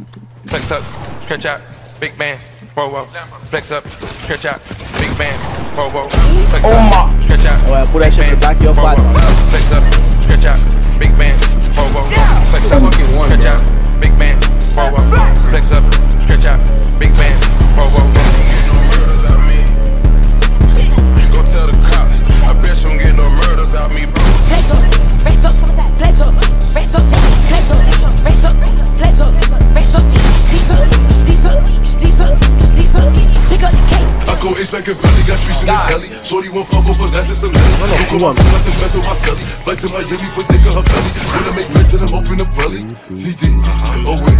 Flex up, stretch out, big bands, roll up. Flex up, stretch out, big bands, roll up. Flex up, stretch out, put that shit in the back of your flat. Flex up, stretch out, big bands, roll up. Flex up, stretch out, big bands, roll up. Flex up, stretch out, big bands, roll up. Go tell the cops, I bet you don't get no murders out me, bro. Flex up, flex up, flex up, flex up, flex up, flex up, flex up, flex up, steez up, steez up, steez up, steez up, pick up the cake. I go H like a valley, got streets in the telly. Shorty won't fuck over, that's just a melly. Don't go out like the best of my celly. Flight to Miami, put dick on her belly. When I make bread to them, open the belly. TD, oh wait,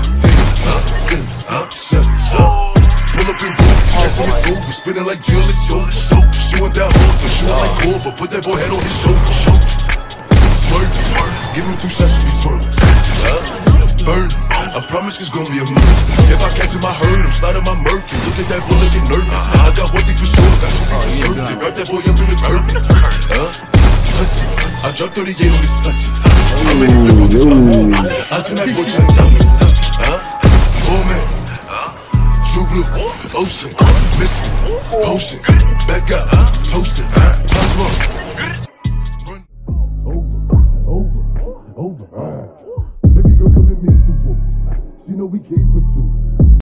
shut. Pull up in room, stretching his soul, spinning like Jill, it's shoulder. Shooting that hole, but shooting like Corva. Put that boy head on his shoulder. Swerve, give him 2 shots, we swerve. Burn, I promise it's gonna be a murder. If I catch him, I heard him, slide in my Merkin. Look at that boy looking nervous. I got one thing for sure, got 2 things for certain. Wrap that boy up in the curtain. Touch it, I dropped 38 on his touch it. I made him flip on this I turn that boy to a dummy.